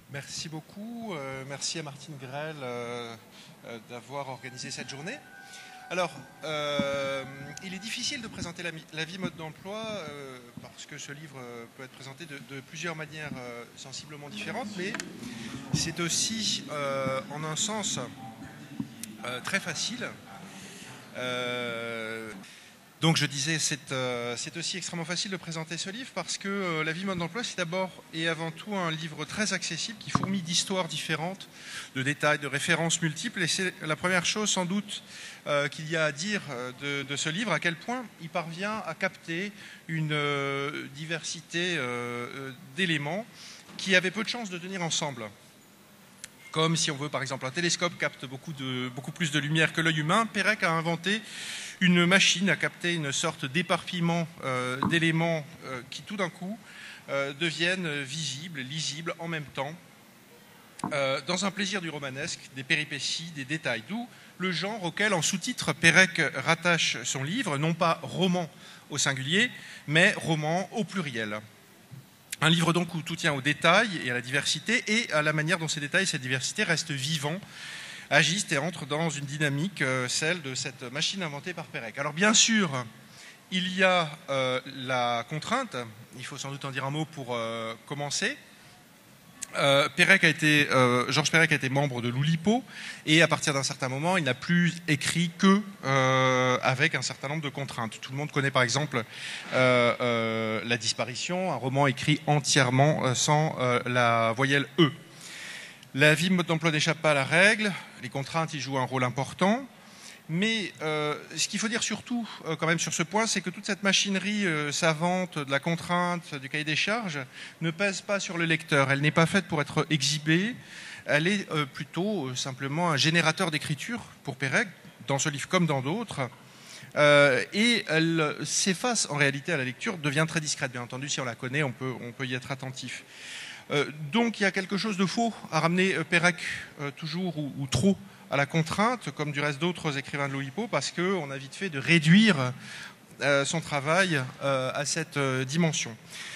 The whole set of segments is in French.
Merci beaucoup. Merci à Martine Grell d'avoir organisé cette journée. Alors, il est difficile de présenter la vie mode d'emploi parce que ce livre peut être présenté de plusieurs manières sensiblement différentes, mais c'est aussi, en un sens, très facile. Donc je disais, c'est aussi extrêmement facile de présenter ce livre parce que La vie mode d'emploi, c'est d'abord et avant tout un livre très accessible qui fourmille d'histoires différentes, de détails, de références multiples. Et c'est la première chose sans doute qu'il y a à dire de ce livre, à quel point il parvient à capter une diversité d'éléments qui avaient peu de chances de tenir ensemble. Comme si on veut par exemple un télescope capte beaucoup plus de lumière que l'œil humain, Pérec a inventé une machine à capter une sorte d'éparpillement d'éléments qui tout d'un coup deviennent visibles, lisibles en même temps, dans un plaisir du romanesque, des péripéties, des détails. D'où le genre auquel en sous-titre Pérec rattache son livre, non pas roman au singulier, mais roman au pluriel. Un livre donc où tout tient aux détails et à la diversité et à la manière dont ces détails et cette diversité restent vivants, agissent et entrent dans une dynamique, celle de cette machine inventée par Pérec. Alors bien sûr, il y a la contrainte, il faut sans doute en dire un mot pour commencer. Georges Perec a été membre de l'Oulipo et à partir d'un certain moment, il n'a plus écrit que avec un certain nombre de contraintes. Tout le monde connaît par exemple La disparition, un roman écrit entièrement sans la voyelle E. La vie mode d'emploi n'échappe pas à la règle, les contraintes y jouent un rôle important. Mais ce qu'il faut dire surtout quand même sur ce point, c'est que toute cette machinerie savante de la contrainte, du cahier des charges, ne pèse pas sur le lecteur. Elle n'est pas faite pour être exhibée. Elle est plutôt simplement un générateur d'écriture pour Pérec, dans ce livre comme dans d'autres. Et elle s'efface en réalité à la lecture, devient très discrète. Bien entendu, si on la connaît, on peut y être attentif. Donc il y a quelque chose de faux à ramener Pérec toujours ou trop à la contrainte, comme du reste d'autres écrivains de l'Oulipo, parce qu'on a vite fait de réduire son travail à cette dimension.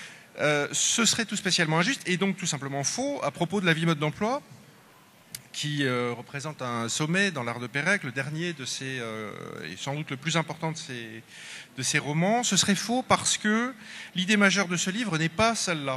Ce serait tout spécialement injuste et donc tout simplement faux à propos de La vie mode d'emploi, qui représente un sommet dans l'art de Pérec, le dernier de ses, et sans doute le plus important de ses romans. Ce serait faux parce que l'idée majeure de ce livre n'est pas celle-là.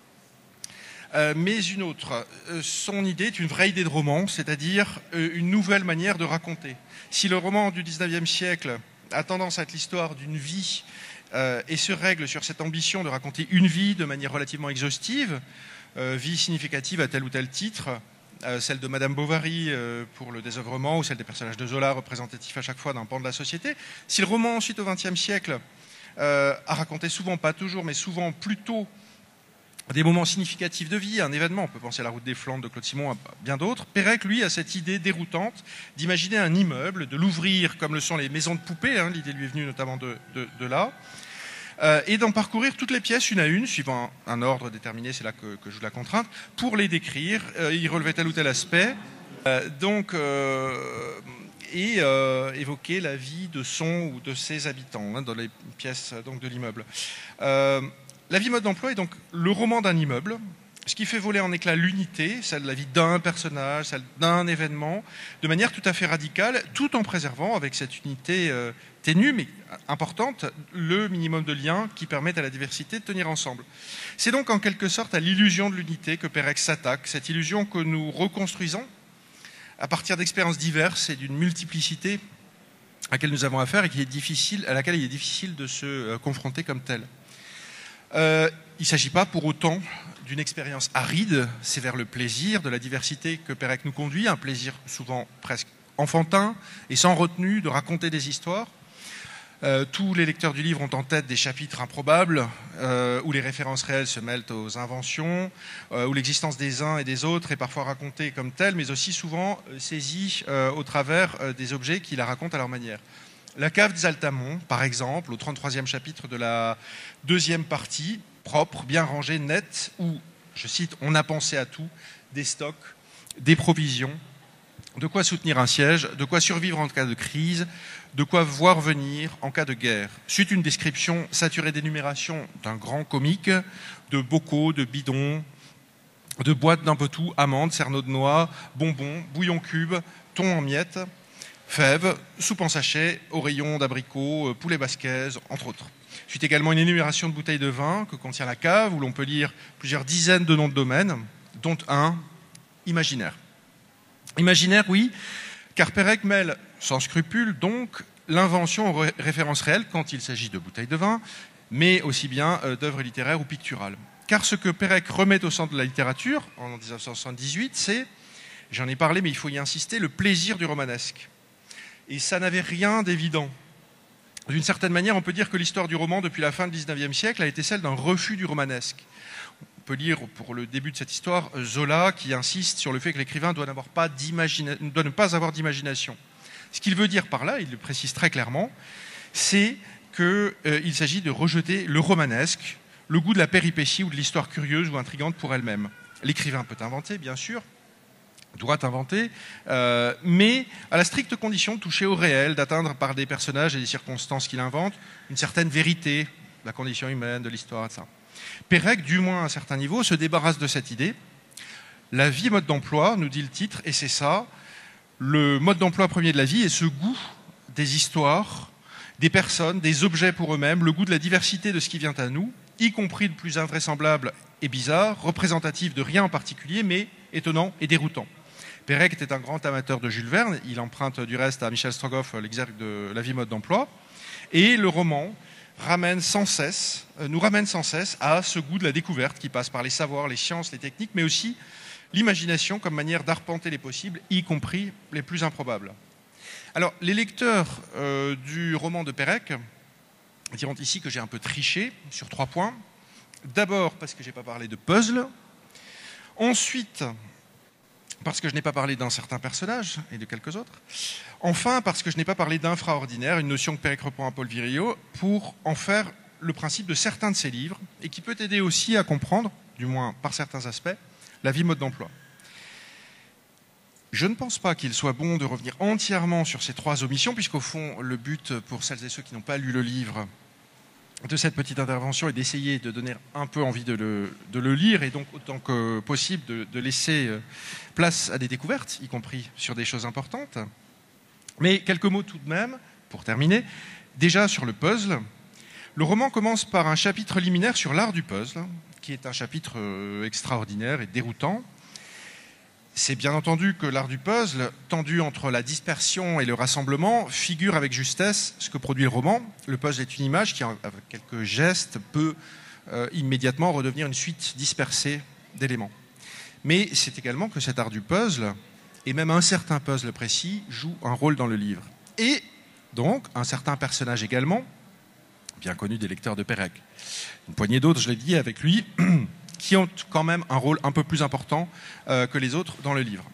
Mais une autre. Son idée est une vraie idée de roman, c'est-à-dire une nouvelle manière de raconter. Si le roman du XIXe siècle a tendance à être l'histoire d'une vie et se règle sur cette ambition de raconter une vie de manière relativement exhaustive, vie significative à tel ou tel titre, celle de Madame Bovary pour le désœuvrement ou celle des personnages de Zola représentatifs à chaque fois d'un pan de la société, si le roman ensuite au XXe siècle a raconté souvent, pas toujours, mais souvent plutôt des moments significatifs de vie, un événement, on peut penser à La route des Flandres de Claude Simon, à bien d'autres. Pérec, lui, a cette idée déroutante d'imaginer un immeuble, de l'ouvrir comme le sont les maisons de poupées, hein, l'idée lui est venue notamment de là, et d'en parcourir toutes les pièces une à une, suivant un ordre déterminé, c'est là que joue la contrainte, pour les décrire, y relever tel ou tel aspect, et évoquer la vie de son ou de ses habitants hein, dans les pièces donc, de l'immeuble. La vie mode d'emploi est donc le roman d'un immeuble, ce qui fait voler en éclats l'unité, celle de la vie d'un personnage, celle d'un événement, de manière tout à fait radicale, tout en préservant, avec cette unité ténue mais importante, le minimum de liens qui permettent à la diversité de tenir ensemble. C'est donc en quelque sorte à l'illusion de l'unité que Pérec s'attaque, cette illusion que nous reconstruisons à partir d'expériences diverses et d'une multiplicité à laquelle nous avons affaire et à laquelle il est difficile de se confronter comme telle. Il ne s'agit pas pour autant d'une expérience aride, c'est vers le plaisir de la diversité que Pérec nous conduit, un plaisir souvent presque enfantin et sans retenue de raconter des histoires. Tous les lecteurs du livre ont en tête des chapitres improbables où les références réelles se mêlent aux inventions, où l'existence des uns et des autres est parfois racontée comme telle, mais aussi souvent saisie au travers des objets qui la racontent à leur manière. La cave des Altamont, par exemple, au 33e chapitre de la deuxième partie, propre, bien rangée, nette, où, je cite, on a pensé à tout, des stocks, des provisions, de quoi soutenir un siège, de quoi survivre en cas de crise, de quoi voir venir en cas de guerre. Suite une description saturée d'énumération d'un grand comique, de bocaux, de bidons, de boîtes d'un peu tout, amandes, cerneaux de noix, bonbons, bouillon cube, thon en miettes, fèves, soupe en sachet, oreillons d'abricots, poulet basquaise, entre autres. Suite également une énumération de bouteilles de vin que contient la cave, où l'on peut lire plusieurs dizaines de noms de domaines, dont un imaginaire. Imaginaire, oui, car Pérec mêle, sans scrupule, donc, l'invention aux références réelles quand il s'agit de bouteilles de vin, mais aussi bien d'œuvres littéraires ou picturales. Car ce que Pérec remet au centre de la littérature, en 1978, c'est, j'en ai parlé, mais il faut y insister, le plaisir du romanesque. Et ça n'avait rien d'évident. D'une certaine manière, on peut dire que l'histoire du roman, depuis la fin du XIXe siècle, a été celle d'un refus du romanesque. On peut lire, pour le début de cette histoire, Zola, qui insiste sur le fait que l'écrivain doit ne pas avoir d'imagination. Ce qu'il veut dire par là, il le précise très clairement, c'est qu'il s'agit de rejeter le romanesque, le goût de la péripétie ou de l'histoire curieuse ou intrigante pour elle-même. L'écrivain peut inventer, bien sûr, doit inventer, mais à la stricte condition de toucher au réel, d'atteindre par des personnages et des circonstances qu'il invente une certaine vérité, de la condition humaine, de l'histoire, etc. Pérec, du moins à un certain niveau, se débarrasse de cette idée. La vie, mode d'emploi, nous dit le titre, et c'est ça, le mode d'emploi premier de la vie est ce goût des histoires, des personnes, des objets pour eux-mêmes, le goût de la diversité de ce qui vient à nous, y compris le plus invraisemblable et bizarre, représentatif de rien en particulier, mais étonnant et déroutant. Pérec était un grand amateur de Jules Verne, il emprunte du reste à Michel Strogoff l'exergue de La vie, mode d'emploi, et le roman nous ramène sans cesse à ce goût de la découverte qui passe par les savoirs, les sciences, les techniques, mais aussi l'imagination comme manière d'arpenter les possibles, y compris les plus improbables. Alors, les lecteurs du roman de Pérec diront ici que j'ai un peu triché sur 3 points. D'abord, parce que je n'ai pas parlé de puzzle. Ensuite, parce que je n'ai pas parlé d'un certain personnage et de quelques autres. Enfin, parce que je n'ai pas parlé d'infraordinaire, une notion que Pérec reprend à Paul Virilio, pour en faire le principe de certains de ses livres, et qui peut aider aussi à comprendre, du moins par certains aspects, la vie, mode d'emploi. Je ne pense pas qu'il soit bon de revenir entièrement sur ces 3 omissions, puisqu'au fond, le but, pour celles et ceux qui n'ont pas lu le livre, de cette petite intervention est d'essayer de donner un peu envie de le lire, et donc autant que possible de laisser place à des découvertes, y compris sur des choses importantes. Mais quelques mots tout de même, pour terminer. Déjà sur le puzzle, le roman commence par un chapitre liminaire sur l'art du puzzle, qui est un chapitre extraordinaire et déroutant. C'est bien entendu que l'art du puzzle, tendu entre la dispersion et le rassemblement, figure avec justesse ce que produit le roman. Le puzzle est une image qui, avec quelques gestes, peut immédiatement redevenir une suite dispersée d'éléments. Mais c'est également que cet art du puzzle, et même un certain puzzle précis, joue un rôle dans le livre. Et donc, un certain personnage également, bien connu des lecteurs de Pérec. Une poignée d'autres, je l'ai dit, avec lui, qui ont quand même un rôle un peu plus important que les autres dans le livre.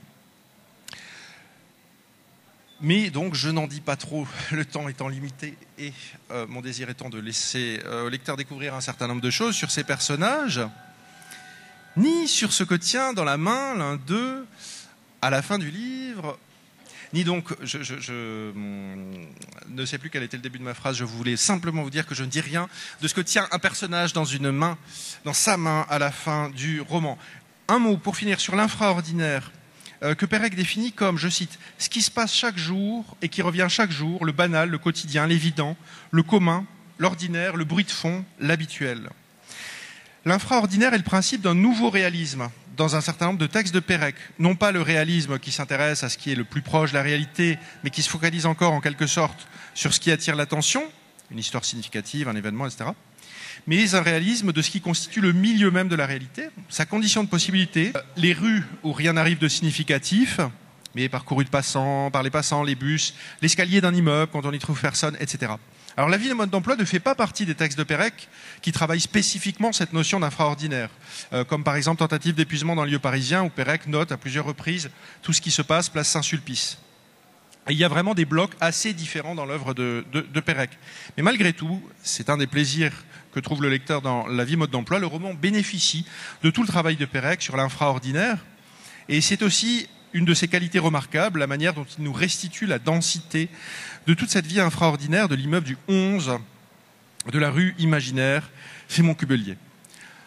Mais donc, je n'en dis pas trop, le temps étant limité et mon désir étant de laisser au lecteur découvrir un certain nombre de choses sur ces personnages, ni sur ce que tient dans la main l'un d'eux à la fin du livre, ni donc, je ne sais plus quel était le début de ma phrase, je voulais simplement vous dire que je ne dis rien de ce que tient un personnage dans sa main à la fin du roman. Un mot pour finir sur l'infraordinaire, que Pérec définit comme, je cite, « ce qui se passe chaque jour et qui revient chaque jour, le banal, le quotidien, l'évident, le commun, l'ordinaire, le bruit de fond, l'habituel ». L'infraordinaire est le principe d'un nouveau réalisme dans un certain nombre de textes de Pérec. Non pas le réalisme qui s'intéresse à ce qui est le plus proche de la réalité, mais qui se focalise encore en quelque sorte sur ce qui attire l'attention, une histoire significative, un événement, etc. Mais un réalisme de ce qui constitue le milieu même de la réalité, sa condition de possibilité, les rues où rien n'arrive de significatif, mais parcourues par les passants, les bus, l'escalier d'un immeuble quand on n'y trouve personne, etc. Alors la vie et le mode d'emploi ne fait pas partie des textes de Pérec qui travaillent spécifiquement cette notion d'infraordinaire, comme par exemple Tentative d'épuisement dans le lieu parisien, où Pérec note à plusieurs reprises tout ce qui se passe place Saint-Sulpice. Et il y a vraiment des blocs assez différents dans l'œuvre de Pérec. Mais malgré tout, c'est un des plaisirs que trouve le lecteur dans la vie, mode d'emploi, le roman bénéficie de tout le travail de Pérec sur l'infraordinaire, et c'est aussi une de ses qualités remarquables, la manière dont il nous restitue la densité de toute cette vie infraordinaire de l'immeuble du 11 de la rue imaginaire Simon Cubelier.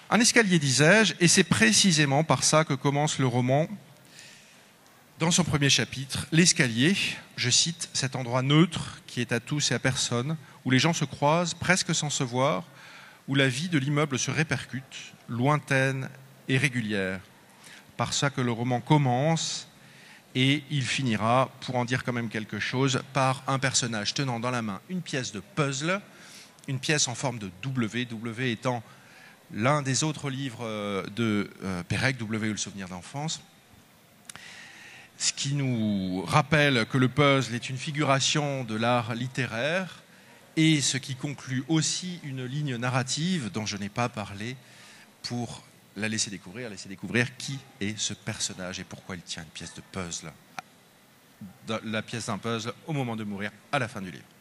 Un escalier, disais-je, et c'est précisément par ça que commence le roman. Dans son premier chapitre, l'escalier, je cite, cet endroit neutre qui est à tous et à personne, où les gens se croisent presque sans se voir, où la vie de l'immeuble se répercute, lointaine et régulière. Par ça que le roman commence, et il finira, pour en dire quand même quelque chose, par un personnage tenant dans la main une pièce de puzzle, une pièce en forme de W, W étant l'un des autres livres de Pérec, W ou le souvenir d'enfance, ce qui nous rappelle que le puzzle est une figuration de l'art littéraire et ce qui conclut aussi une ligne narrative dont je n'ai pas parlé pour la laisser découvrir qui est ce personnage et pourquoi il tient une pièce de puzzle, la pièce d'un puzzle au moment de mourir à la fin du livre.